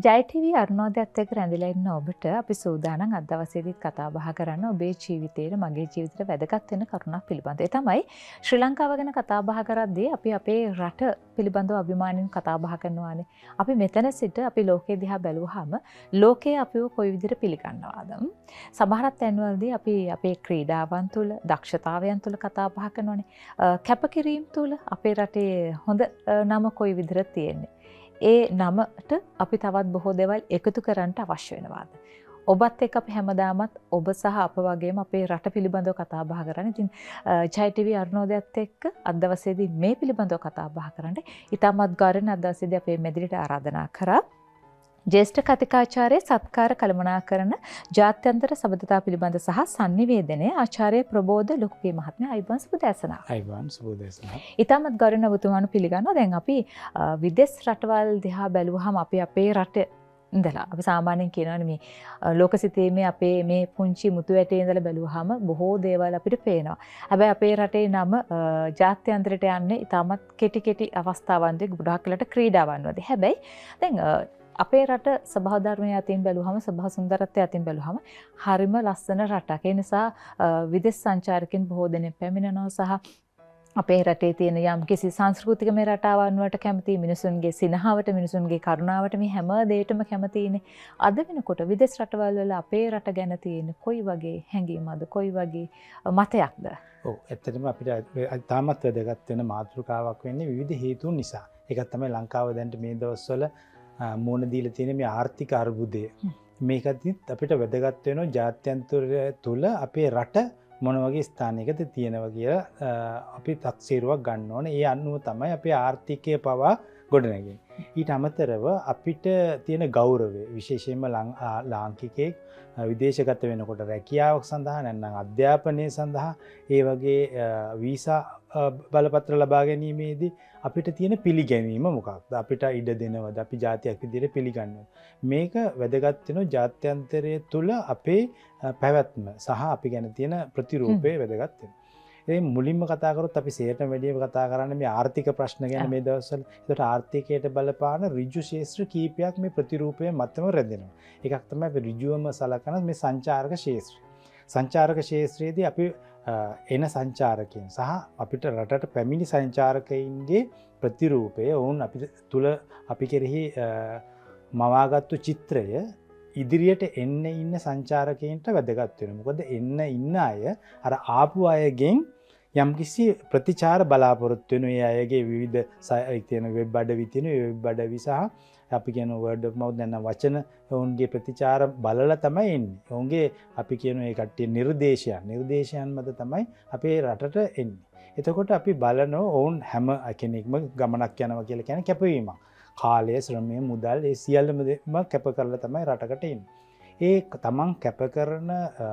ජයටීවී අරුණෝදයත් එක්ක රැඳිලා ඉන්න ඔබට අපි සූදානම් අද දවසේදීත් කතා බහ කරන්න ඔබේ ජීවිතේට මගේ ජීවිතේට වැදගත් වෙන කරුණක් පිළිබඳව. ඒ තමයි ශ්‍රී ලංකාව ගැන කතා බහ කරද්දී අපි අපේ රට පිළිබඳව අභිමාණයෙන් කතා බහ කරනවානේ. අපි මෙතන සිට අපි ලෝකෙ දිහා බැලුවාම ලෝකයේ අපිව කොයි විදිහට පිළිගන්නවාද? සමහරත් තැන්වලදී අපි අපේ ක්‍රීඩාවන් තුළ දක්ෂතාවයන් තුළ කතා බහ කරනවානේ. කැපකිරීම තුළ අපේ රටේ හොඳ නම කොයි විදිහට තියෙන්නේ? ඒ නමට අපි තවත් බොහෝ දේවල් එකතු කරන්නට අවශ්‍ය වෙනවාද? ඔබත් එක්ක අපි හැමදාමත් ඔබ සහ අප වගේම අපේ රට පිළිබඳව කතා බහ කරන්නේ. ඉතින් ජයටීවී අරුණෝදයත් එක්ක අද දවසේදී මේ පිළිබඳව කතා බහ කරන්න ඉතාමත් ගෞරවයෙන් අද දවසේදී අපේ මෙදිරිට ආරාධනා කරා. ජ්‍යෙෂ්ඨ කතිකාචාර්ය සත්කාර කළමනාකරන ජාත්‍යන්තර සබඳතා පිළිබඳ සහ sannivedanaya ආචාර්ය ප්‍රබෝධ ලොකුගේ මහත්මයා අයිබෝන් සුබදෑසන. අයිබෝන් සුබදෑසන. ඉතාමත් ගෞරවයෙන් ඔබතුමාණන් පිළිගන්නවා. දැන් අපි විදේශ රටවල් දිහා බැලුවහම අපි අපේ රට ඉඳලා අපි සාමාන්‍යයෙන් කියනවානේ මේ ලෝකසිතීමේ අපේ මේ පුංචි මුතු ඇටේ ඉඳලා බැලුවහම බොහෝ දේවල් අපිට පේනවා. හැබැයි අපේ රටේ නම ජාත්‍යන්තරයට යන්නේ ඉතාමත් කෙටි අවස්ථාවන් දෙක ගොඩාක් වෙලට ක්‍රීඩාවන් වලදී. හැබැයි දැන් අපේ රට සභා ධර්මය අතින් බැලුවහම සභා සුන්දරත්වය අතින් බැලුවහම හරිම ලස්සන රටක්. ඒ නිසා විදේශ සංචාරකයන් බොහෝ දෙනෙක් පැමිණෙනවා සහ අපේ රටේ තියෙන යම් කිසි සංස්කෘතික මේ රටාවන් වලට කැමති මිනිසුන්ගේ සිනහවට මිනිසුන්ගේ කරුණාවට මේ හැම දෙයකටම කැමතිනේ. අද වෙනකොට විදේශ රටවල් වල අපේ රට ගැන තියෙන කොයි වගේ හැඟීමක්ද කොයි වගේ මතයක්ද? ඔව් ඇත්තටම අපිට තාමත් වැදගත් වෙන මාතෘකාවක් වෙන්නේ විවිධ හේතුන් නිසා. ඒකත් තමයි ලංකාව දැන් මේ දවස්වල මුණ දීලා තියෙන මේ ආර්ථික අර්බුදය. මේකත් අපිට වැදගත් වෙනවා ජාත්‍යන්තරය තුළ අපේ රට මොන වගේ ස්ථානයකද තියෙනවා කියලා අපි තක්සේරුවක් ගන්න ඕනේ. ඒ අනුව තමයි අපේ ආර්ථිකය පවා ගොඩනගන්නේ. ඊට අමතරව අපිට තියෙන ගෞරවය විශේෂයෙන්ම ලාංකිකයෙක් විදේශගත වෙනකොට රැකියාවක් සඳහා නැත්නම් අධ්‍යාපනය සඳහා ඒ වගේ වීසා බලපත්‍ර ලබා ගැනීමේදී අපිට තියෙන පිළිගැනීම මොකක්ද? අපිට ඉඩ දෙනවද? අපි ජාතියක් විදිහට පිළිගන්නවද? මේක වැදගත් වෙනවා ජාත්‍යන්තරය තුළ අපේ පැවැත්ම සහ අපි ගැන තියෙන ප්‍රතිරූපය වැදගත් වෙනවා. ඉතින් මුලින්ම කතා කරොත් අපි සේරටම වැඩිම කතා කරන්නේ මේ ආර්ථික ප්‍රශ්න ගැන මේ දවස්වල. ඒකට ආර්ථිකයට බලපාන ඍජු ශාස්ත්‍ර කීපයක් මේ ප්‍රතිරූපය මතම රැඳෙනවා. එකක් තමයි අපි ඍජුවම සලකන මේ සංචාරක ශාස්ත්‍රය. සංචාරක ශාස්ත්‍රයේදී අපි එන සංචාරකයන් සහ අපිට රටට පැමිණි සංචාරකයින්ගේ ප්‍රතිරූපය වුන් අපි තුල අපි කෙරෙහි මවාගත්තු චිත්‍රය ඉදිරියට එන්න ඉන්න සංචාරකයන්ට වැදගත් වෙනවා. මොකද එන්න ඉන්න අය අර ආපු අයගෙන් යම්කිසි ප්‍රතිචාර බලාපොරොත්තු වෙන ඒ අයගේ විවිධ තියෙන වෙබ් අඩවි තියෙන වෙබ් අඩවි සහ අපි කියන word of mouth නැත්නම් වචන ඔවුන්ගේ ප්‍රතිචාර බලලා තමයි එන්නේ. ඔවුන්ගේ අපි කියන ඒ කට්ටිය නිර්දේශයන් මත තමයි අපේ රටට එන්නේ. එතකොට අපි බලනවා ඔවුන් හැම කෙනෙක්ම ගමනක් යනවා කියලා කියන කැපවීමක්. කාලය, ශ්‍රමය, මුදල් ඒ සියල්ලම කැප කරලා තමයි රටකට එන්නේ. ඒ තමන් කැප කරන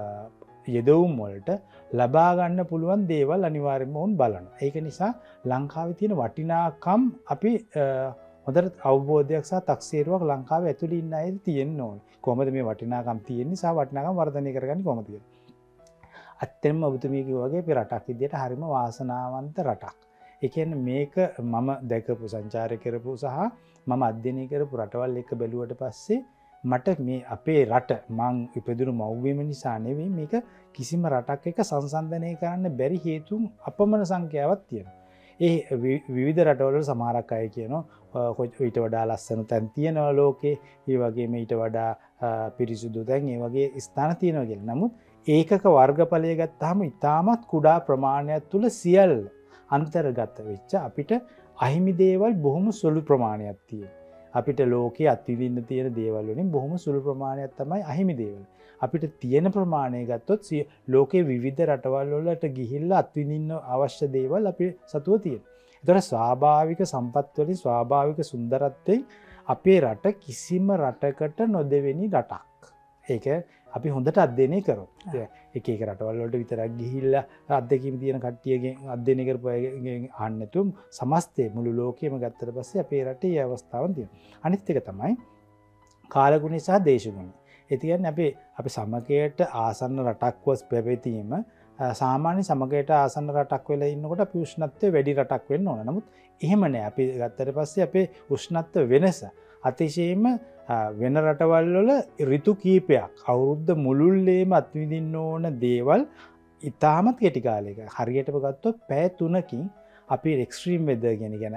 යෙදවුම් වලට ලබා ගන්න පුළුවන් දේවල් අනිවාර්යයෙන්ම ඔවුන් බලනවා. ඒක නිසා ලංකාවේ තියෙන වටිනාකම් අපි හොඳට අවබෝධයක් සහ තක්සේරුවක් ලංකාවේ ඇතුළේ ඉන්න අය තියෙන්න ඕනේ. කොහොමද මේ වටිනාකම් තියෙන්නේ සහ වටිනාකම් වර්ධනය කරගන්නේ කොහොමද කියලා. ඇත්තෙන්ම ඔබතුමිය කිව්වා වගේ අපේ රටක් විදියට හරිම වාසනාවන්ත රටක්. ඒ කියන්නේ මේක මම දැකපු සංචාරය කරපු සහ මම අධ්‍යයනය කරපු රටවල් එක බැලුවට පස්සේ මට මේ අපේ රට මං ඉපදුණු මව්බිම නිසා නෙවෙයි මේක කිසිම රටක් එක්ක සංසන්දනය කරන්න බැරි හේතුන් අපමණ සංඛ්‍යාවක් තියෙනවා. ඒ විවිධ රටවල සමහරක් අය කියනවා ඊට වඩා ලස්සන තැන් තියෙනවා ලෝකේ. ඒ වගේම ඊට වඩා පිරිසුදු තැන් ඒ වගේ ස්ථාන තියෙනවා කියලා. නමුත් ඒකක වර්ගඵලය ගත්තාම ඉතාමත් කුඩා ප්‍රමාණයක් තුල සියල්ල අන්තර්ගත වෙච්ච අපිට අහිමි දේවල් බොහොම සුළු ප්‍රමාණයක් තියෙනවා. අපිට ලෝකයේ අත්විඳින්න තියෙන දේවල් වලින් බොහොම සුළු ප්‍රමාණයක් තමයි අහිමි දේවල්. අපිට තියෙන ප්‍රමාණය ගත්තොත් ලෝකයේ විවිධ රටවල් වලට ගිහිල්ලා අත්විඳින්න අවශ්‍ය දේවල් අපි සතුව තියෙනවා. ඒතර ස්වාභාවික සම්පත් වලින් ස්වාභාවික සුන්දරත්වයෙන් අපේ රට කිසිම රටකට නොදෙවෙනි රටක්. ඒක අපි හොඳට අධ්‍යයනය කරොත්. එක රටවල් වලට විතරක් ගිහිල්ලා අත්දැකීම් තියෙන කට්ටියගෙන් අධ්‍යයනය කරපු අයගෙන් අහන්න නැතුව සමස්තය මුළු ලෝකෙම ගත්තට පස්සේ අපේ රටේ මේ අවස්ථාවන් තියෙනවා. අනිත් එක තමයි කාලගුණය සහ දේශගුණය. ඒ කියන්නේ අපි සමගයට ආසන්න රටක් වස් පැවතීම සාමාන්‍ය සමගයට ආසන්න රටක් වෙලා ඉන්නකොට අපි උෂ්ණත්වය වැඩි රටක් වෙන්න ඕන. නමුත් එහෙම නෑ. අපි ගත්තට පස්සේ අපේ උෂ්ණත්ව වෙනස අතිශයම වෙන රටවල් වල ඍතු කීපයක් අවුරුද්ද මුළුල්ලේම අත්විඳින්න ඕන දේවල් ඉතාමත් කෙටි කාලයක හරියටම ගත්තොත් පැය 3කින් අපි එක්ස්ට්‍රීම් වෙදර් කියන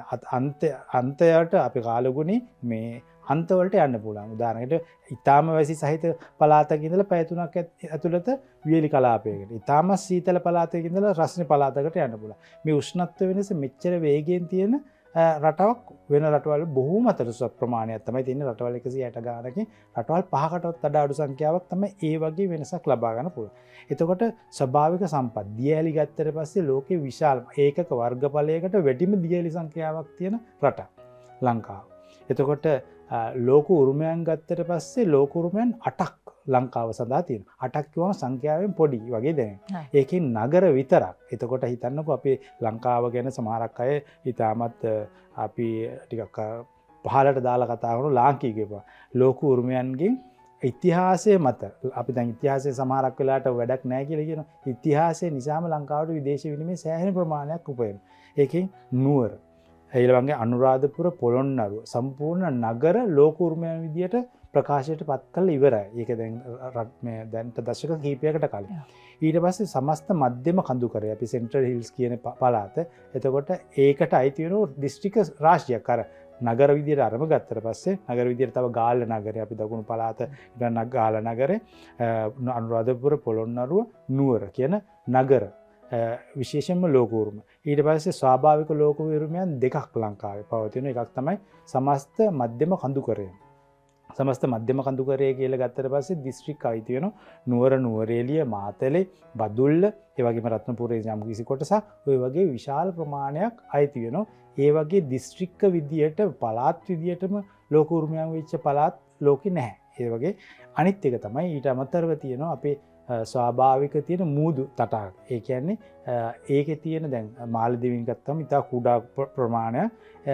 අන්තයට අපි කාලගුණේ මේ අන්තවලට යන්න පුළුවන්. උදාහරණයකට ඉතාම වැසි සහිත පළාතක ඉඳලා පැය 3ක් ඇතුළත වියලි කලාපයකට. ඉතාම සීතල පළාතක ඉඳලා රස්නේ පළාතකට යන්න පුළුවන්. මේ උෂ්ණත්ව වෙනස මෙච්චර වේගයෙන් තියෙන රටාවක් වෙන රටවල් බොහෝම අතර ප්‍රමාණයක් තමයි තියෙන රටවල් 160 ගානකින් රටවල් 5කටවත් වඩා අඩු සංඛ්‍යාවක් තමයි ඒ වගේ වෙනසක් ලබා ගන්න පුළුවන්. එතකොට ස්වභාවික සම්පත් දියඇලි ගත්තට පස්සේ ලෝකේ විශාල ඒකක වර්ගඵලයකට වැඩිම දියඇලි සංඛ්‍යාවක් තියෙන රටක් ලංකාව. එතකොට ලෝක උරුමයන් ගත්තට පස්සේ ලෝක උරුමයන් 8ක් ලංකාව සඳහා තියෙනවා. 8ක් කියවම සංඛ්‍යාවෙන් පොඩි වගේ දැනෙනවා. ඒකෙන් නගර විතරක්. එතකොට හිතන්නකෝ අපේ ලංකාව ගැන සමහරක් අය ඉතාමත් අපි ටිකක් පහලට දාලා කතා කරන ලාංකීය කියපුවා. ලෝක උරුමයන්ගෙන් ඉතිහාසය මත අපි දැන් ඉතිහාසයේ සමහරක් වෙලාවට වැඩක් නැහැ කියලා කියනවා. ඉතිහාසය නිසාම ලංකාවට විදේශ විනිමය සෑහෙන ප්‍රමාණයක් උපයනවා. ඒකෙන් නුවර ඊළඟට අනුරාධපුර පොළොන්නරුව සම්පූර්ණ නගර ලෝක උරුමයන් විදියට ප්‍රකාශයට පත් කරලා ඉවරයි. ඒක දැන් දැන්ට දශක කිහිපයකට කලින්. ඊට පස්සේ සමස්ත මධ්‍යම කඳුකරය අපි සෙන්ට්‍රල් හිල්ස් කියන පළාත. එතකොට ඒකට අයිති වෙන දිස්ත්‍රික්ක රාශියක් අර නගර විදියට අරම ගත්තට පස්සේ නගර විදියට තව ගාල්ල නගරය අපි දකුණු පළාත ඉඳන් ගාල්ල නගරේ අනුරාධපුර පොළොන්නරුව නුවර කියන නගර විශේෂයෙන්ම ලෝක උරුම. ඊට පස්සේ ස්වාභාවික ලෝක උරුමයන් දෙකක් ලංකාවේ පවතින. එකක් තමයි සමස්ත මධ්‍යම කඳුකරය. සමස්ත මධ්‍යම කඳුකරය කියලා ගත්තට පස්සේ දිස්ත්‍රික්ක අයිති වෙනවා නුවර, නුවරඑළිය, මාතලේ, බදුල්ල, ඒ වගේම රත්නපුරේ යම් කිසි කොටසක් ඔය වගේ විශාල ප්‍රමාණයක් අයිති වෙනවා. ඒ වගේ දිස්ත්‍රික්ක විදියට පළාත් විදියටම ලෝක උරුමයන් වෙච්ච පළාත් ලෝකේ නැහැ. ඒ වගේ අනිත් එක තමයි ඊට අමතරව තියෙනවා අපේ ස්වාභාවික තියෙන මූදු තටාක. ඒ කියන්නේ ඒකේ තියෙන දැන් මාලදිවයින් ගත්තම ඉතා කුඩා ප්‍රමාණයක්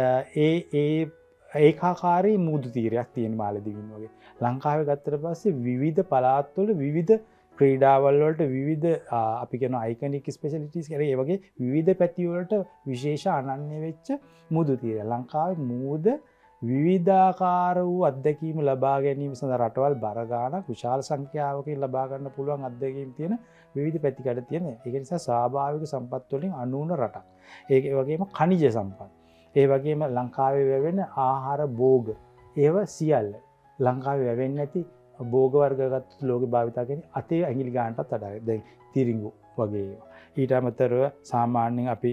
ඒකාකාරී මූදු තීරයක් තියෙන මාලදිවයින් වගේ. ලංකාවේ ගත්තට පස්සේ විවිධ පළාත්වල විවිධ ක්‍රීඩාවල් වලට විවිධ අපි කියන අයිකනික් ස්පෙෂලිටිස් කියලා ඒ වගේ විවිධ පැති වලට විශේෂ අනන්‍ය වෙච්ච මූදු තීරය. ලංකාවේ මූද විවිධාකාර වූ අත්දැකීම් ලබා ගැනීම සඳහා රටවල් බර ගානක් විශාල සංඛ්‍යාවකින් ලබා ගන්න පුළුවන් අත්දැකීම් තියෙන විවිධ පැතිකඩ තියෙන. ඒක නිසා ස්වාභාවික සම්පත් වලින් අනුන රටක්. ඒ වගේම ඛනිජ සම්පත්. ඒ වගේම ලංකාවේ වැවෙන ආහාර භෝග ඒව සියල්ල ලංකාවේ වැවෙන්නේ නැති භෝග වර්ග ගත්තොත් ලෝකේ භාවිතා කරන අතේ ඇඟිලි ගන්නටත් වඩා දැන් තිරිඟු වගේ ඒවා. ඊට අමතරව සාමාන්‍යයෙන් අපි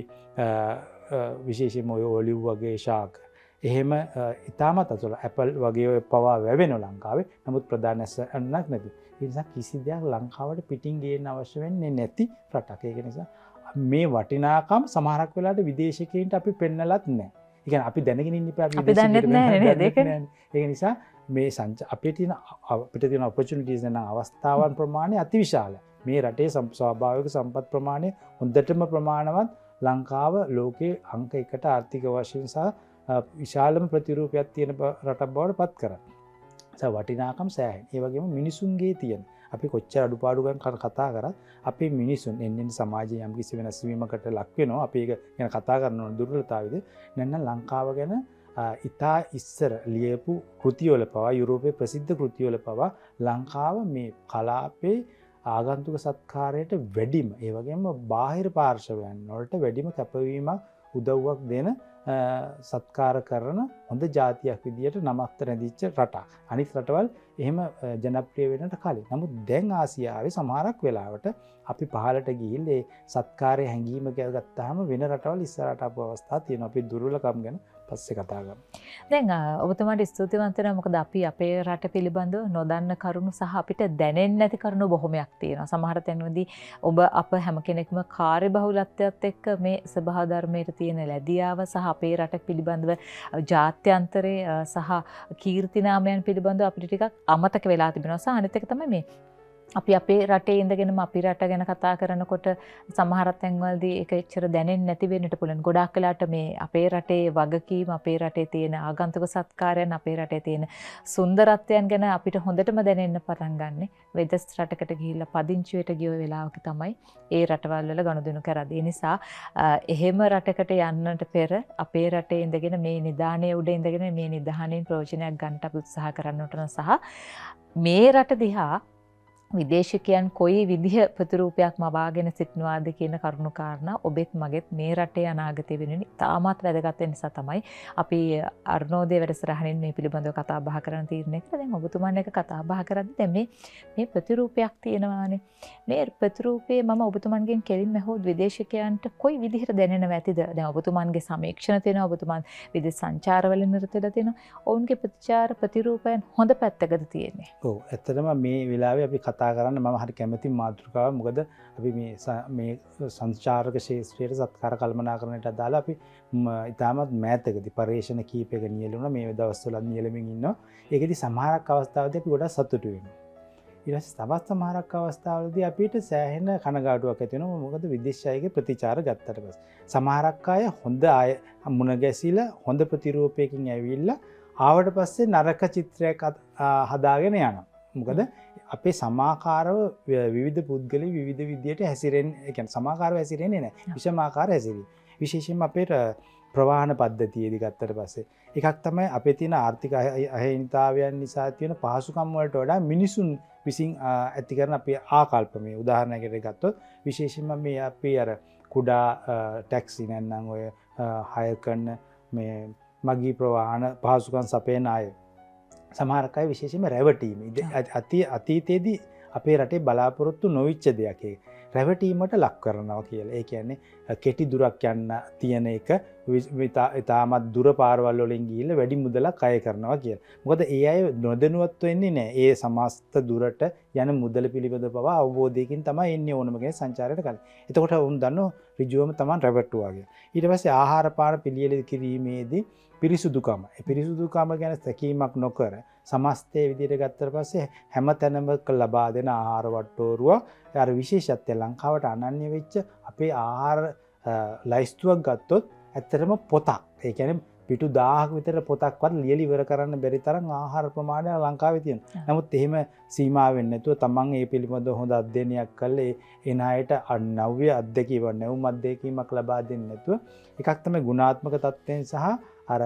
විශේෂයෙන්ම ඔය ඔලිව් වගේ ශාක එහෙම ඉතාමත් අතල ඇපල් වගේ පවා වැවෙනවා ලංකාවේ. නමුත් ප්‍රධාන ඇසන්නක් නැති. ඒ නිසා කිසි දෙයක් ලංකාවට පිටින් ගේන්න අවශ්‍ය වෙන්නේ නැති රටක්. ඒක නිසා මේ වටිනාකම් සමහරක් වෙලාවට විදේශිකයින්ට අපි පෙන්නලත් නැහැ. ඒ කියන්නේ අපි දැනගෙන ඉන්න ඉපා අපි දන්නේ නැහැ නේද ඒක? ඒක නිසා මේ අපිට තියෙන ඔපචුනිටිස් නැන අවස්ථාවන් ප්‍රමාණය අතිවිශාලයි. මේ රටේ ස්වාභාවික සම්පත් ප්‍රමාණය හොඳටම ප්‍රමාණවත් ලංකාව ලෝකයේ අංක 1ට ආර්ථික වශයෙන් සහ විශාලම ප්‍රතිරූපයක් තියෙන රටක් බවට පත් කරා. වටිනාකම් සෑහෙන. ඒ වගේම මිනිසුන්ගේ තියෙන අපි කොච්චර අඩුපාඩුකම් කතා කරත් අපේ මිනිසුන් එන්නේ සමාජයේ යම් කිසි වෙනස් වීමකට ලක් වෙනවා. අපි ඒක ගැන කතා කරන දුර්වලතාවයද නැත්නම් ලංකාව ගැන ඉතා ඉස්සර ලියපු කෘතිවල පවා යුරෝපයේ ප්‍රසිද්ධ කෘතිවල පවා ලංකාව මේ කලාපේ ආගන්තුක සත්කාරයට වැඩිම ඒ වගේම බාහිර පාර්ශවයන් වලට වැඩිම කැපවීමක් උදව්වක් දෙන සත්කාර කරන හොඳ ජාතියක් විදියට නමක් රැඳිච්ච රටක්. අනිත් රටවල් එහෙම ජනප්‍රිය වෙන්නට කලින්. නමුත් දැන් ආසියාවේ සමහරක් වෙලාවට අපි පහළට ගිහින් ඒ සත්කාරයේ හැංගීම ගත්තාම වෙන රටවල් ඉස්සරහට ආපු අවස්ථා තියෙනවා. අපි දුර්වලකම් ගැන පස්සේ කතා කරමු. දැන් ඔබතුමාට ස්තුතිවන්ත වෙනවා. මොකද අපි අපේ රට පිළිබඳව නොදන්න කරුණු සහ අපිට දැනෙන්නේ නැති කරුණු බොහොමයක් තියෙනවා. සමහර තැන්වලදී ඔබ අප හැම කෙනෙක්ම කාර්යබහුලත්වයත් එක්ක මේ සබහා ධර්මයට තියෙන ලැබියාව සහ අපේ රට පිළිබඳව ජාත්‍යන්තරයේ සහ කීර්තිනාමයන් පිළිබඳව අපිට ටිකක් අමතක වෙලා තිබෙනවා. සහ අනිත් එක තමයි මේ අපි අපේ රටේ ඉඳගෙනම අපි රට ගැන කතා කරනකොට සමහර තැන්වලදී ඒක එච්චර දැනෙන්නේ නැති වෙන්නට පුළුවන්. ගොඩාක් වෙලාට මේ අපේ රටේ වගකීම්, අපේ රටේ තියෙන ආගන්තුක සත්කාරයන්, අපේ රටේ තියෙන සුන්දරත්වයන් ගැන අපිට හොඳටම දැනෙන්න පටන් ගන්නෙ වෙදස් රටකට ගිහිල්ලා පදිංචියට ගිය වෙලාවක තමයි ඒ රටවල් වල ගනුදෙනු කරද්දී. ඒ නිසා එහෙම රටකට යන්නට පෙර අපේ රටේ ඉඳගෙන මේ නිදානේ උඩ ඉඳගෙන මේ නිදහනෙන් ප්‍රයෝජනයක් ගන්න අපි උත්සාහ කරන්නට සහ මේ රට දිහා විදේශිකයන් කොයි විදිහ ප්‍රතිරූපයක් මවාගෙන සිටිනවාද කියන කරුණු කාරණා ඔබෙත් මගෙත් මේ රටේ අනාගතය වෙනුවෙන් ඉතාමත් වැදගත් වෙන නිසා තමයි අපි අරුණෝදය වැඩසටහනින් මේ පිළිබඳව කතා බහ කරන්න තීරණය කළා. දැන් ඔබතුමන් එක්ක කතා බහ කරද්දී දැන් මේ ප්‍රතිරූපයක් තියෙනවානේ. මේ ප්‍රතිරූපේ මම ඔබතුමන්ගෙන් කෙලින්ම හොත් විදේශිකයන්ට කොයි විදිහට දැනෙනව ඇතිද? දැන් ඔබතුමන්ගේ සමීක්ෂණ තියෙනවා, ඔබතුමන් විදේශ සංචාරවල නිරත වෙලා තියෙනවා. ඔවුන්ගේ ප්‍රතිරූපයන් හොඳ පැත්තකද තියෙන්නේ? ඔව්, ඇත්තටම මේ වෙලාවේ අපි කතා කරන්න මම හරි කැමති මාතෘකාව. මොකද අපි මේ සංචාරක ශාස්ත්‍රයේ සත්කාර කළමනාකරණයට අදාළ අපි ඉතාමත් මෑතකදී පරීක්ෂණ කීපයක නියැලුණා. මේ දවස්වල නියැලෙමින් ඉන්නවා. ඒකෙදි සමහරක් අවස්ථාවලදී අපි ගොඩක් සතුටු වෙනවා. ඊට පස්සේ තවත් සමහරක් අවස්ථාවලදී අපිට සෑහෙන කනගාටුවක් ඇති වෙනවා. මොකද විදේශ අයගේ ප්‍රතිචාර ගත්තට පස්සේ සමහරක් අය හොඳ අය මුණ ගැසිලා හොඳ ප්‍රතිරූපයකින් ඇවිල්ලා ආවට පස්සේ නරක චිත්‍රයක් හදාගෙන යනවා. මොකද අපේ සමාකාරව විවිධ පුද්ගලයන් විවිධ විදියට හැසිරෙන්නේ, ඒ කියන්නේ සමාකාරව හැසිරෙන්නේ නැහැ. විෂමාකාර හැසිරෙන්නේ. විශේෂයෙන්ම අපේ ප්‍රවාහන පද්ධතියේදී ගත්තට පස්සේ එකක් තමයි අපේ තියෙන ආර්ථික අහිමිතාවයන් නිසා තියෙන පහසුකම් වලට වඩා මිනිසුන් විසින් ඇති කරන අපේ ආකල්ප. මේ උදාහරණයකට ගත්තොත් විශේෂයෙන්ම මේ අපි අර කුඩා ටැක්සි නැත්නම් ඔය හයර් කරන මේ මගී ප්‍රවාහන පහසුකම් සපයන අය සමහර අය විශේෂයෙන්ම රැවටීම අතීතයේදී අපේ රටේ බලාපොරොත්තු නොවිච්ච දෙයක්. ඒ රැවටීමට ලක් කරනවා කියලා. ඒ කියන්නේ කෙටි දුරක් යන්න තියෙන එක ඉතාමත් දුර පාරවල් වලින් ගිහිල්ලා වැඩි මුදලක් අය කරනවා කියලා. මොකද ඒ අය නොදැනුවත් වෙන්නේ නැහැ. ඒ සමස්ත දුරට යන මුදල පිළිබඳව පවා අවබෝධයකින් තමයි එන්නේ ඕනම කෙනෙක් සංචාරයට කලින්. එතකොට වුන් දන්නෝ ඍජුවම තමයි රැවටුවා කියලා. ඊට පස්සේ ආහාර පාන පිළියෙල කිරීමේදී පිරිසුදුකම. ඒ පිරිසුදුකම ගැන සැකීමක් නොකර සමස්තයේ විදිහට ගත්තට පස්සේ හැම තැනම ලබා දෙන ආහාර වට්ටෝරුව අර විශේෂත්වය ලංකාවට අනන්‍ය වෙච්ච අපේ ආහාර ලයිස්තුවක් ගත්තොත් ඇත්තටම පොතක්. ඒ කියන්නේ පිටු 1000ක විතර පොතක්වත් ලියලා ඉවර කරන්න බැරි තරම් ආහාර ප්‍රමාණය ලංකාවේ තියෙනවා. නමුත් එහෙම සීමා වෙන්නේ නැතුව තමන් මේ පිළිබඳව හොඳ අධ්‍යයනයක් කළේ එන අයට නව්‍ය අත්දැකීමක් නැවුම් අත්දැකීමක් ලබා දෙන්නේ නැතුව එකක් තමයි ගුණාත්මක තත්ත්වයෙන් සහ අර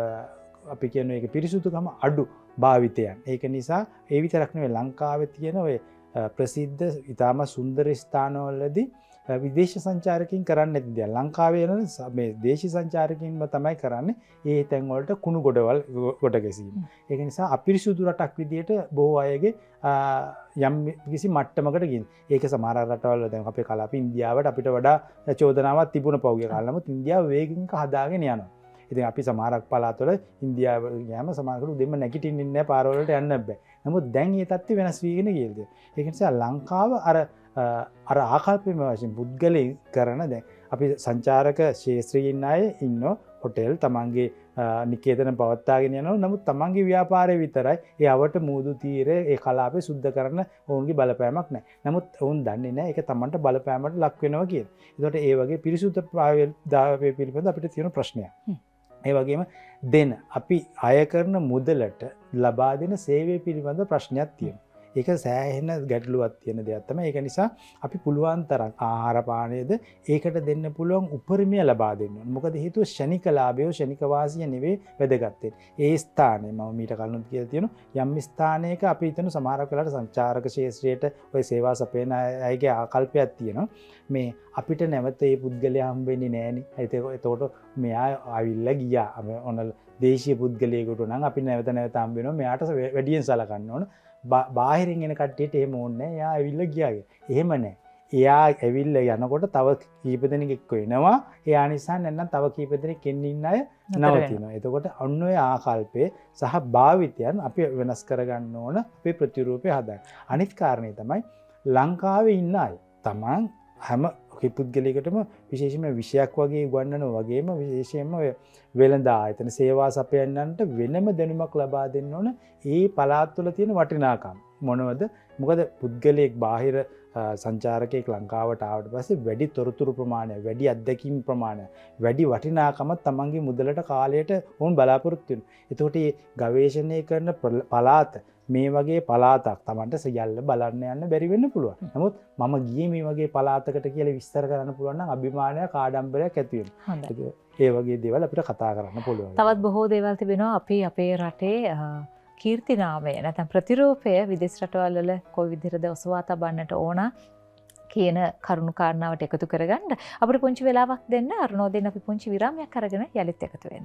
අපි කියන එක පිරිසුදුකම අඩු භාවිතයන්. ඒක නිසා ඒ විතරක් නෙවෙයි ලංකාවේ තියෙන ඔය ප්‍රසිද්ධ ඉතාම සුන්දර ස්ථානවලදී විදේශ සංචාරකින් කරන්නේ නැති දේ. ලංකාවේ යන මේ දේශීය සංචාරකින්ම තමයි කරන්නේ ඒ තැන් වලට කුණු ගොඩවල් කොට ගැසීම. ඒක නිසා අපිරිසුදු රටක් විදියට බොහෝ අයගේ යම් කිසි මට්ටමකට ගිහින්. ඒක සමහර රටවල දැන් අපේ කලාප ඉන්දියාවට අපිට වඩා චෝදනාවක් තිබුණ පෞද්ගලික කාලෙ. නමුත් ඉන්දියාව වේගින් හදාගෙන යනවා. ඉතින් අපි සමහරක් පළාත්වල ඉන්දියාව ගියාම සමහරකට දෙන්න නැගිටින්න ඉන්නේ පාරවලට යන්න බෑ. නමුත් දැන් මේ තත්ත්වය වෙනස් වීගෙන ගියද. ඒක නිසා ලංකාව අර ආකල්පෙම වශයෙන් පුද්ගලයන් කරන දැන් අපි සංචාරක ශාස්ත්‍රයේ ඉන්න අය ඉන්නෝ හොටෙල් තමන්ගේ නිකේතන පවත්වාගෙන යනවා. නමුත් තමන්ගේ ව්‍යාපාරය විතරයි ඒ අවට මූදු තීරය ඒ කලාපේ සුද්ධ කරන ඔවුන්ගේ බලපෑමක් නැහැ. නමුත් ඔවුන් දන්නේ නැහැ ඒක තමන්ට බලපෑමකට ලක් වෙනවා කියලා. ඒකට ඒ වගේ පිරිසුදුතාවය පිළිබඳ අපිට තියෙන ප්‍රශ්නයක්. ඒ වගේම අපි අය කරන මුදලට ලබා දෙන සේවය පිළිබඳ ප්‍රශ්නයක් තියෙනවා. ඒක සෑහෙන ගැටලුවක් තියෙන දෙයක් තමයි. ඒක නිසා අපි පුළුවන් තරම් ආහාර පානයේද ඒකට දෙන්න පුළුවන් උපරිමය ලබා දෙන්න ඕනේ. මොකද හේතුව ශනික ලාභය ශනික වාසිය නෙවෙයි වැදගත් ඒ ස්ථානේ මම මීට කලින් කියලා තියෙනවා යම් ස්ථානයක අපි හිතන සමහරක් වෙලාවට සංචාරක ශාස්ත්‍රයට ওই සේවා සපයන අයගේ ආකල්පයක් තියෙනවා. මේ අපිට නැවත මේ පුද්ගලයා හම්බෙන්නේ නැහෙනි. එතකොට මෙයා ආවිල්ලා ගියා. ඔන්න දේශීය පුද්ගලයෙකුට නම් අපි නැවත හම්බ වෙනවා. මෙයාට වැඩියෙන් සලකන්න ඕන. බාහිරින් එන කට්ටියට එහෙම ඕනේ නැහැ. එයා ඇවිල්ලා ගියා. එහෙම නැහැ. එයා ඇවිල්ලා යනකොට තව කීප දෙනෙක් එක්ක එනවා. එයා නිසා නැත්නම් තව කීප දෙනෙක් එන්න ඉන්න අය නවතිනවා. එතකොට අන්න ඔය ආකල්පේ සහ භාවිතයන් අපි වෙනස් කරගන්න ඕන අපේ ප්‍රතිරූපය හදාගන්න. අනිත් කාරණේ තමයි ලංකාවේ ඉන්න අය තමන් හැම පුද්ගලයකටම විශේෂයෙන්ම විෂයක් වගේ උගන්වනවා වගේම විශේෂයෙන්ම ඔය වෙළඳ ආයතන සේවා සපයන්නන්ට වෙනම දැනුමක් ලබා දෙන්න ඕන. ඒ පළාත් වල තියෙන වටිනාකම් මොනවද? මොකද පුද්ගලයෙක් බාහිර සංචාරකයෙක් ලංකාවට ආවට පස්සේ වැඩි තොරතුරු ප්‍රමාණය, වැඩි අත්දැකීම් ප්‍රමාණය, වැඩි වටිනාකමක් තමන්ගේ මුදලට කාලයට ඔවුන් බලාපොරොත්තු වෙනවා. එතකොට මේ ගවේෂණය කරන පළාත මේ වගේ පළාතක් තමන්ට සියල්ල බලන්න යන්න බැරි වෙන්න පුළුවන්. නමුත් මම ගියේ මේ වගේ පළාතකට කියලා විස්තර කරන්න පුළුවන් නම් අභිමානයක් ආඩම්බරයක් ඇති වෙනවා. ඒ වගේ දේවල් අපිට කතා කරන්න පුළුවන්. තවත් බොහෝ දේවල් තිබෙනවා අපි අපේ රටේ කීර්තිනාමය නැත්නම් ප්‍රතිරූපය විදේශ රටවල් වල කොයි විදිහටද ඔසවා තබන්නට ඕන කියන කරුණු කාරණාවට එකතු කරගන්න අපිට පුංචි වෙලාවක් දෙන්න අරුණෝදෙන් අපි පුංචි විරාමයක් අරගෙන යලිත් එකතු වෙන්න.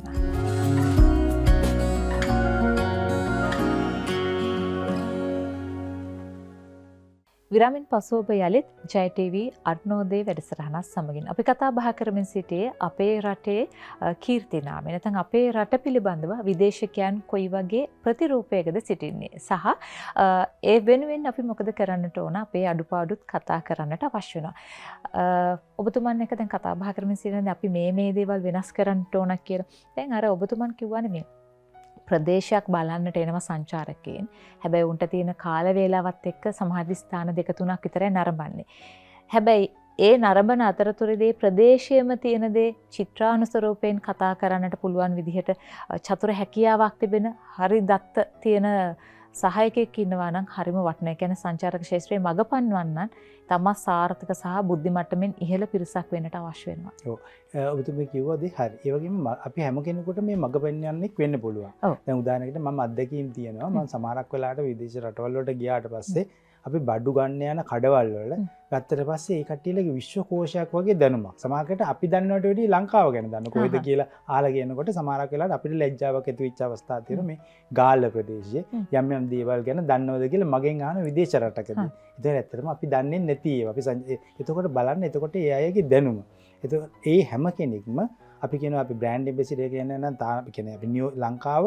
විරාමෙන් පසු ඔබ යලිත් ජය ටීවී අරුණෝදේ වැඩසටහනත් සමගින් අපි කතා බහ කරමින් සිටියේ අපේ රටේ කීර්තිනාමය නැත්නම් අපේ රට පිළිබඳව විදේශිකයන් කොයි වගේ ප්‍රතිරූපයකද සිටින්නේ සහ ඒ වෙනුවෙන් අපි මොකද කරන්නට ඕන අපේ අඩුපාඩුත් කතා කරන්නට අවශ්‍ය වෙනවා. ඔබතුමන් එක දැන් කතා බහ කරමින් සිටින්නේ අපි මේ දේවල් වෙනස් කරන්නට ඕන කියලා. දැන් අර ඔබතුමන් කිව්වනේ මේ ප්‍රදේශයක් බලන්නට එනවා සංචාරකයන්. හැබැයි උන්ට තියෙන කාල වේලාවත් එක්ක සමහර ස්ථාන 2-3ක් විතරයි නරඹන්නේ. හැබැයි ඒ නරඹන අතරතුරදී ප්‍රදේශයේම තියෙන දේ චිත්‍රානුස්වරූපයෙන් කතා කරන්නට පුළුවන් විදිහට චතුර හැකියාවක් තිබෙන හරි දත්ත තියෙන සහායකයෙක් ඉන්නවා නම් හරිම වටිනවා. ඒ කියන්නේ සංචාරක ශාස්ත්‍රයේ මඟ පන්වන්නන් තම සාර්ථක සහ බුද්ධි මට්ටමින් ඉහළ පිරිසක් වෙන්නට අවශ්‍ය වෙනවා. ඔව්. ඔබතුමී කිව්වා දේ හරි. ඒ වගේම අපි හැම කෙනෙකුට මේ මඟ පෙන්වන්නෙක් වෙන්න පුළුවන්. දැන් උදාහරණයකට මම අත්දැකීම් තියෙනවා. මම සමහරක් වෙලාවට විදේශ රටවල් වලට ගියාට පස්සේ අපි බඩු ගන්න යන කඩවල් වල ගත්තට පස්සේ ඒ කට්ටියලගේ විශ්වකෝෂයක් වගේ දැනුමක්. සමහරකට අපි දන්නවට වැඩිය ලංකාව ගැන දන්න කොහෙද කියලා අහලා කියනකොට සමහරක් වෙලාවට අපිට ලැජ්ජාවක් ඇති වෙච්ච අවස්ථා තියෙනවා. මේ ගාල්ල ප්‍රදේශයේ යම් දේවල් ගැන දන්නවද කියලා මගෙන් අහන විදේශ රටකදී. ඒක ඇත්තටම අපි දන්නේ නැති ඒවා. අපි එතකොට බලන්න එතකොට ඒ අයගේ දැනුම. එතකොට ඒ හැම කෙනෙක්ම අපි කියනවා අපි බ්‍රෑන්ඩ් ඇම්බැසිඩර් කියන්නේ නම් කියන්නේ අපි ලංකාව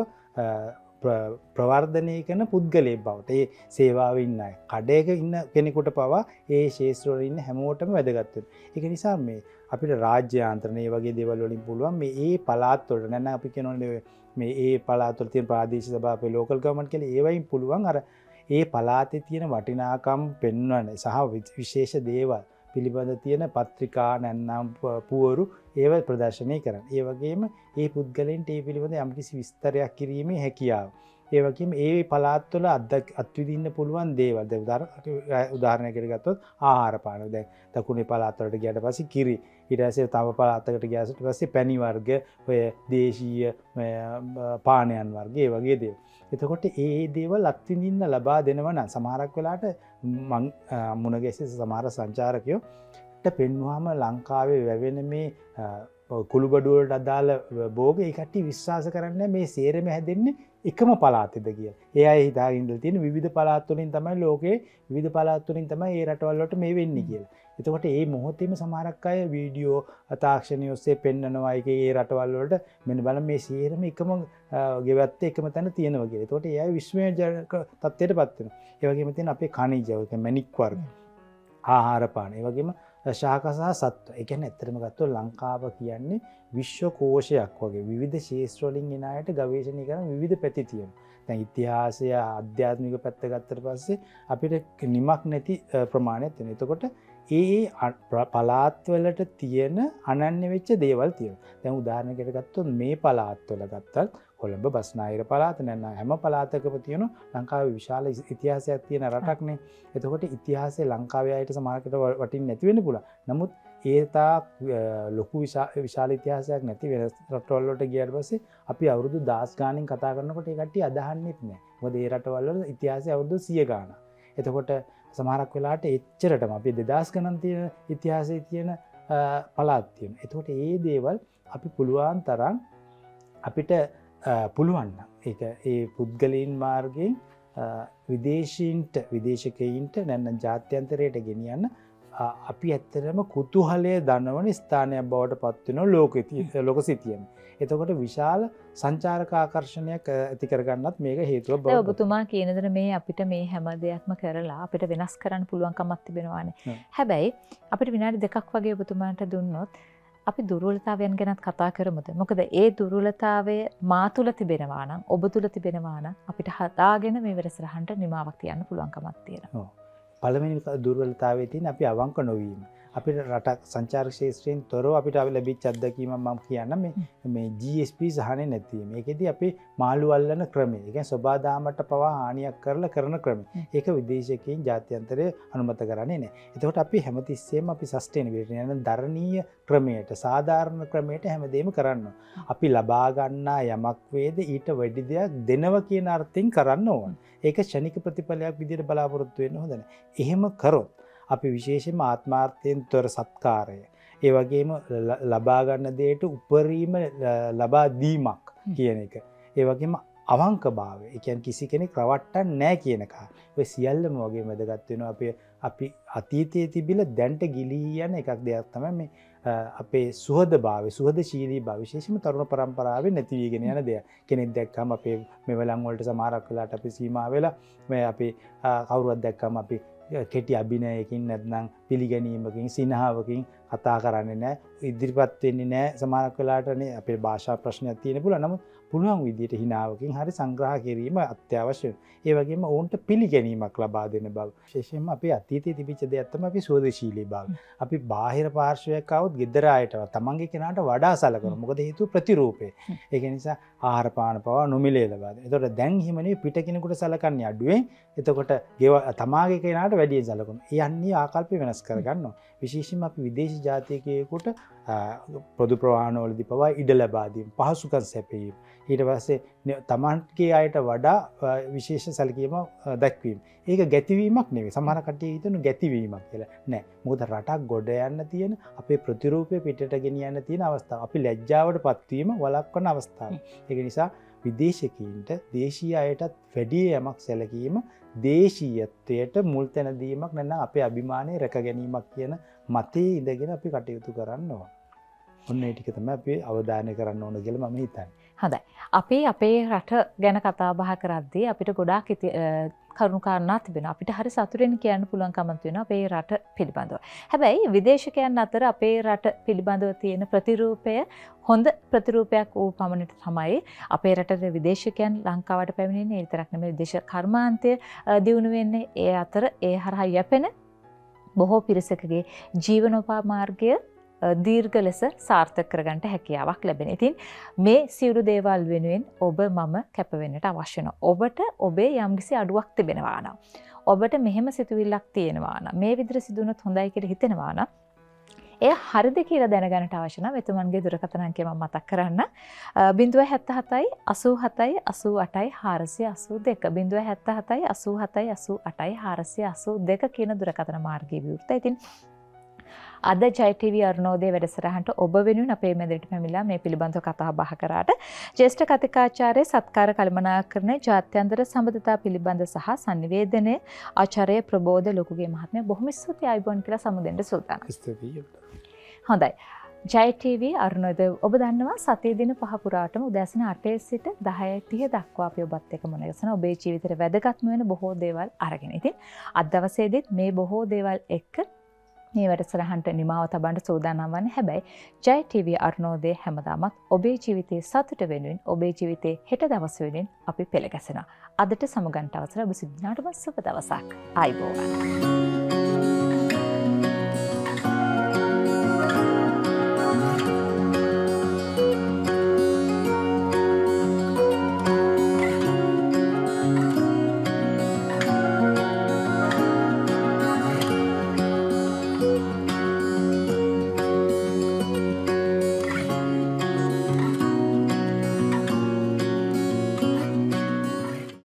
ප්‍රවර්ධනය කරන පුද්ගලයෙක් බවට ඒ සේවාවේ ඉන්න අය කඩේක ඉන්න කෙනෙකුට පවා ඒ ශාස්ත්‍ර වල ඉන්න හැමෝටම වැදගත් වෙනවා. ඒක නිසා මේ අපිට රාජ්‍ය ආන්ත්‍රණ මේ වගේ දේවල් වලින් පුළුවන් මේ ඒ පළාත් වලට නැත්නම් අපි කියනෝනේ මේ ඒ පළාත් වල තියෙන ප්‍රාදේශීය සභා අපේ ලෝකල් ගවර්න්මන්ට් කියලා ඒවයින් පුළුවන් අර ඒ පළාතේ තියෙන වටිනාකම් පෙන්වන්න සහ විශේෂ දේවල් පිළිබඳ තියෙන පත්‍රිකා නැත්නම් පුවරු ඒව ප්‍රදර්ශනය කරන්න. ඒ වගේම ඒ පුද්ගලයන්ට ඒ පිළිබඳ යම්කිසි විස්තරයක් කිරීමේ හැකියාව. ඒ වගේම ඒ පළාත්වල අත්විඳින්න පුළුවන් දේවල්. දැන් උදාහරණයකට ගත්තොත් ආහාර පාන. දැන් දකුණේ පළාත් වලට ගියාට පස්සේ කිරි, ඊට පස්සේ තව පළාතකට ගියාට පස්සේ පැණි වර්ග, ඔය දේශීය පානයන් වර්ග, ඒ වගේ දේවල්. එතකොට ඒ දේවල් අත්විඳින්න ලබා දෙනවා නම් සමහරක් වෙලාවට මුණ ගැසෙන සමහර සංචාරකයෝට පෙන්වුවාම ලංකාවේ වැවෙන මේ කුළුබඩු වලට අදාළ භෝග ඒ කට්ටිය විශ්වාස කරන්නේ මේ සේරම හැදෙන්නේ එකම පළාතේද කියලා. ඒ අය හිතාගෙන ඉඳලා තියෙන විවිධ පළාත් වලින් තමයි ලෝකේ විවිධ පළාත් වලින් තමයි ඒ රටවල් වලට මේ වෙන්නේ කියලා. එතකොට මේ මොහොතේම සමහරක් අය වීඩියෝ තාක්ෂණය ඔස්සේ පෙන්නනවා ඒකේ ඒ රටවල් වලට මෙන්න බලන්න මේ සේරම එකම ගෙවත්තේ එකම තැන තියෙනවා කියලා. එතකොට ඒ අය විශ්මයජනක තත්ත්වයටපත් වෙනවා. ඒ වගේම තියෙන අපේ ඛනිජ මැණික් වර්ග ආහාර පාන ඒ වගේම ශාක සහ සත්ව. ඒ කියන්නේ ඇත්තටම ගත්තොත් ලංකාව කියන්නේ විශ්වකෝෂයක් වගේ විවිධ ශාස්ත්‍ර වලින් එන අයට ගවේෂණය කරන විවිධ පැති තියෙනවා. දැන් ඉතිහාසය ආධ්‍යාත්මික පැත්ත ගත්තට පස්සේ අපිට නිමක් නැති ප්‍රමාණයක් තියෙනවා. එතකොට ඒ පළාත් වලට තියෙන අනන්‍ය වෙච්ච දේවල් තියෙනවා. දැන් උදාහරණයකට ගත්තොත් මේ පළාත් වල ගත්තත් කොළඹ බස්නාහිර පළාත නැත්නම් හැම පළාතකම තියෙන ලංකාවේ විශාල ඉතිහාසයක් තියෙන රටක්නේ. එතකොට ඉතිහාසය ලංකාවේ අයට සමහරකට වටින්නේ නැති වෙන්න පුළුවන්. නමුත් ඒ තාක් ලොකු විශාල ඉතිහාසයක් නැති වෙන රටවල් වලට ගියාට පස්සේ අපි අවුරුදු 10 ගාණින් කතා කරනකොට ඒ කට්ටිය අදහන්නෙත් නැහැ. මොකද ඒ රටවල් වල ඉතිහාසය අවුරුදු 100 ගාණක්. එතකොට සමහරක් වෙලාවට එච්චරටම අපි 2000 ගණන් තියෙන ඉතිහාසයේ තියෙන පළාත් තියෙනවා. එතකොට මේ දේවල් අපි පුළුවන් තරම් අපිට පුළුවන් නම් ඒක ඒ පුද්ගලයන් මාර්ගයෙන් විදේශකයින්ට නැත්නම් ජාත්‍යන්තරයට ගෙනියන්න අපි ඇත්තටම කුතුහලය දනවන ස්ථානයක් බවට පත් වෙනවා ලෝක සිතියම. එතකොට විශාල සංචාරක ආකර්ෂණයක් ඇති කරගන්නත් මේක හේතුවක් බව. ඔබතුමා කියන දේ මේ අපිට මේ හැම දෙයක්ම කරලා අපිට වෙනස් කරන්න පුළුවන්කමක් තිබෙනවානේ. හැබැයි අපිට විනාඩි 2ක් වගේ ඔබතුමාට දුන්නොත් අපි දුර්වලතාවයන් ගැනත් කතා කරමුද? මොකද ඒ දුර්වලතාවය මා තුළ තිබෙනවා නම් ඔබ තුළ තිබෙනවා නම් අපිට හදාගෙන මේ වැඩසටහනට නිමාවක් තියන්න පුළුවන්කමක් තියෙනවා. පළවෙනි දුර්වලතාවය තියෙන අපි අවංක නොවීම. අපිට රටක් සංචාර ක්ෂේත්‍රයෙන් තොරව අපිට ලැබිච්ච අත්දැකීම මම කියන්නම් මේ GSP සහනේ නැතිවීම. ඒකෙදි අපි මාළු අල්ලන ක්‍රමය. ඒ කියන්නේ සබාදාමට පවා හානියක් කරලා කරන ක්‍රමය. ඒක විදේශිකයින් ජාත්‍යන්තරයේ අනුමත කරන්නේ නැහැ. එතකොට අපි හැමතිස්සෙම අපි සස්ටේනබිලිටි යන දරණීය ක්‍රමයට, සාධාරණ ක්‍රමයට හැමදේම කරන්න ඕන. අපි ලබා ගන්නා යමක් වේද ඊට වැඩි දෙයක් දෙනවා කියන අර්ථයෙන් කරන්න ඕන. ඒක ක්ෂණික ප්‍රතිඵලයක් විදිහට බලාපොරොත්තු වෙන්න හොඳ නැහැ. එහෙම කරොත් අපි විශේෂයෙන්ම ආත්මාර්ථයෙන් තොර සත්කාරය ඒ වගේම ලබා ගන්න දෙයට උපරිම ලබා දීමක් කියන එක. ඒ වගේම අවංකභාවය. ඒ කියන්නේ කිසි කෙනෙක් රවට්ටන්නේ නැහැ කියන එක. ඔය සියල්ලම වගේ වැදගත් වෙනවා අපි අතීතයේ තිබිලා දැන්ට ගිලී යන එකක් දෙයක් තමයි මේ අපේ සුහදභාවය, සුහදශීලී භාවය විශේෂයෙන්ම තරුණ පරම්පරාවේ නැති වීගෙන යන දෙයක්. කෙනෙක් දැක්කම අපේ මෙවලන් වලට සමහරක් වෙලාවට අපි සීමා වෙලා මේ අපි කවුරුවත් දැක්කම අපි කෙටි අභිනයකින් නැත්නම් පිළිගැනීමකින් සිනහවකින් කතා කරන්නේ නැහැ, ඉදිරිපත් වෙන්නේ නැහැ. සමහරක් වෙලාවටනේ අපේ භාෂා ප්‍රශ්නයක් තියෙන පුළුවන්. නමුත් පුළුවන් විදිහට හිනාවකින් හරි සංග්‍රහ කිරීම අත්‍යවශ්‍යයි. ඒ වගේම ඔවුන්ට පිළිගැනීමක් ලබා දෙන බව. විශේෂයෙන්ම අපේ අතීතයේ තිබිච්ච දෙයක් තමයි අපි සුවදශීලී බව. අපි බාහිර පාර්ශවයක් ආවොත් ගෙදර ආයතව තමන්ගේ කෙනාට වඩා සලකනවා. මොකද හේතුව ප්‍රතිරූපේ. ඒක නිසා ආහාර පාන පවා නොමිලේ ලබා දෙනවා. ඒතකොට දැන් එහෙම නෙවෙයි පිට කෙනෙකුට සලකන්නේ අඩුවෙන්. එතකොට තමාගේ කෙනාට වැඩියෙන් සලකනවා. යන්නේ ආකල්ප වෙනස් කරගන්නවා. විශේෂයෙන්ම අපි විදේශී ජාතිකයෙකුට පොදු ප්‍රවාහනවලදී පවා ඉඩ ලබා දීම, පහසුකම් සැපයීම. ඊට පස්සේ තමන්ගේ අයට වඩා විශේෂ සැලකීමක් දක්වීම. ඒක ගැතිවීමක් නෙවෙයි. සමහර කට්ටිය හිතන ගැතිවීමක් කියලා. නෑ. මොකද රටක් ගොඩ යන්න තියෙන අපේ ප්‍රතිරූපය පිටට ගෙනියන්න තියෙන අවස්ථාව. අපි ලැජ්ජාවටපත් වීම වළක්වන අවස්ථාව. ඒක නිසා විදේශිකයින්ට දේශීය අයටත් වැඩි යමක් සැලකීම, දේශීයත්වයට මුල් තැන දීමක් නැත්නම් අපේ අභිමානය රැක ගැනීමක් කියන මතයේ ඉඳගෙන අපි කටයුතු කරන්න ඕන. ඔන්න ඒ ටික තමයි අපි අවධානය කරන්න ඕන කියලා මම හිතන්නේ. හොඳයි. අපි අපේ රට ගැන කතා බහ කරද්දී අපිට ගොඩාක් කරුණු කාරණා තිබෙනවා. අපිට හරි සතුටින් කියන්න පුළුවන්කම තියෙනවා අපේ රට පිළිබඳව. හැබැයි විදේශිකයන් අතර අපේ රට පිළිබඳව තියෙන ප්‍රතිරූපය හොඳ ප්‍රතිරූපයක් වූ පමණට තමයි අපේ රටට විදේශිකයන් ලංකාවට පැමිණෙන්නේ. ඒ විතරක් නෙමෙයි විදේශ කර්මාන්තය දියුණු වෙන්නේ. ඒ අතර ඒ හරහා යැපෙන බොහෝ පිරිසකගේ ජීවනෝපාමාර්ගය දීර්ඝ ලෙස සාර්ථක කරගන්නට හැකියාවක් ලැබෙන. ඉතින් මේ සියලු දේවල් වෙනුවෙන් ඔබ මම කැප වෙන්නට අවශ්‍ය වෙනවා. ඔබට ඔබේ යම්කිසි අඩුවක් තිබෙනවා නම්, ඔබට මෙහෙම සිතුවිල්ලක් තියෙනවා නම්, මේ විදිහට සිදුනොත් හොඳයි කියලා හිතෙනවා නම්, එය හරිද කියලා දැනගන්නට අවශ්‍ය නම් එතුමන්ගේ දුරකථන අංකය මම මතක් කරන්න. 077 87 88 482 077 87 88 482 කියන දුරකථන මාර්ගයේ විවෘතයි. ඉතින් අද ජය ටීවී අරුණෝදය වැඩසටහනට ඔබ වෙනුවෙන් අපේ මෙදෙට පැමිණලා මේ පිළිබඳව කතා බහ කරාට ජ්‍යෙෂ්ඨ කතිකාචාර්ය සත්කාර කළමනාකරණ ජාත්‍යන්තර සම්බන්ධතා පිළිබඳ සහ sannivedana ආචාර්ය ප්‍රබෝධ ලොකුගේ මහත්මයා බොහොම ස්තුතියි ආයුබෝවන් කියලා සමුදෙන්න සූදානම්. හොඳයි. ජය ටීවී අරුණෝදය ඔබ දන්නවා සතියේ දින 5 පුරාටම උදෑසන 8 සිට 10:30 දක්වා අපි ඔබත් එක්ක මුණ ගැසෙන ඔබේ ජීවිතේට වැදගත් වෙන බොහෝ දේවල් අරගෙන. ඉතින් අද දවසේදීත් මේ බොහෝ දේවල් එක්ක මේ වැඩසටහනට නිමාව තබන්න සූදානම් වන්නේ. හැබැයි ජය ටීවී අරුණෝදය හැමදාමත් ඔබේ ජීවිතයේ සතුට වෙනුවෙන්, ඔබේ ජීවිතයේ හෙට දවස වෙනුවෙන් අපි පෙළ ගැසෙනවා. අදට සමගන්ට අවසර ඔබ සිද්ධාටම සුබ දවසක්. ආයුබෝවන්.